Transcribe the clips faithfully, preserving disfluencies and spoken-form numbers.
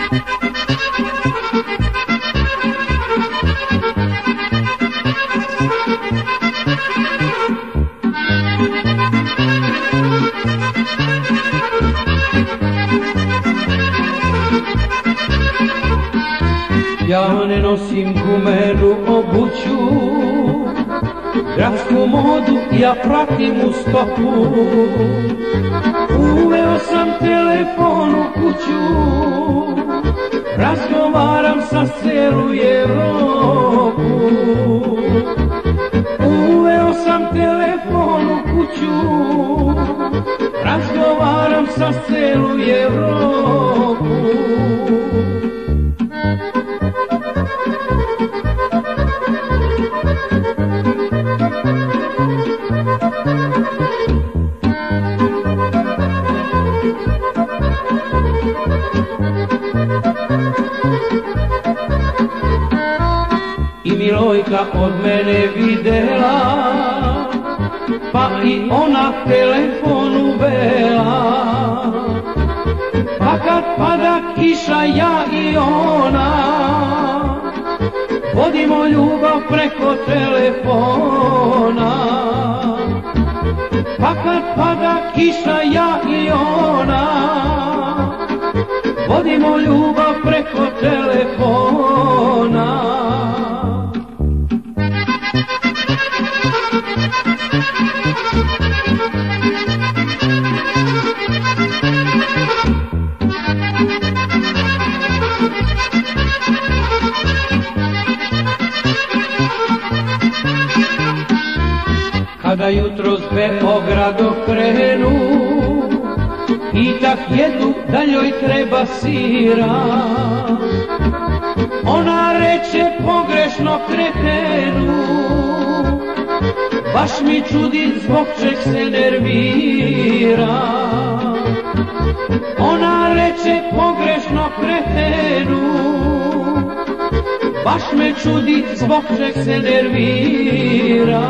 Ja ne nosim gumenu obuću, gradsku modu ja pratim u stopu. Uveo sam telefon u kuću, razgovaram sa celu Evropu. Uveo sam telefon u kuću, razgovaram sa celu Evropu. I Milojka od mene videla, pa i ona telefon uvela. Pa kad pada kiša ja i ona, vodimo ljubav preko telefona. Pa kad pada kiša ja i ona, vodimo ljubav preko telefona. Kada jutro s Beograda krenu, pitah jednu da njoj treba sira. Ona reče pogrešno kretenu, baš mi čudi zbog čeg se nervira. Ona reče pogrešno kretenu, baš me čudi zbog čeg se nervira.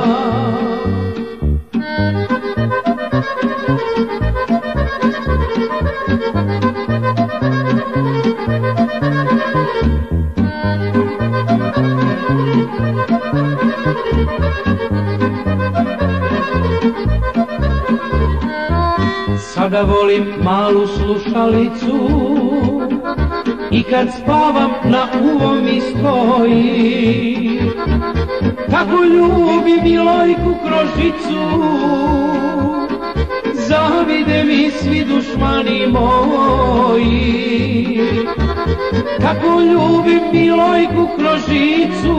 Sada volim malu slušalicu i kad spavam na uvo mi stoji. Kako ljubim Milojku kroz žicu, zavide mi svi dušmani moji. Kako ljubim Milojku kroz žicu,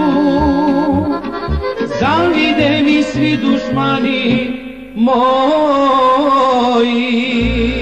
zavide mi svi dušmani moji.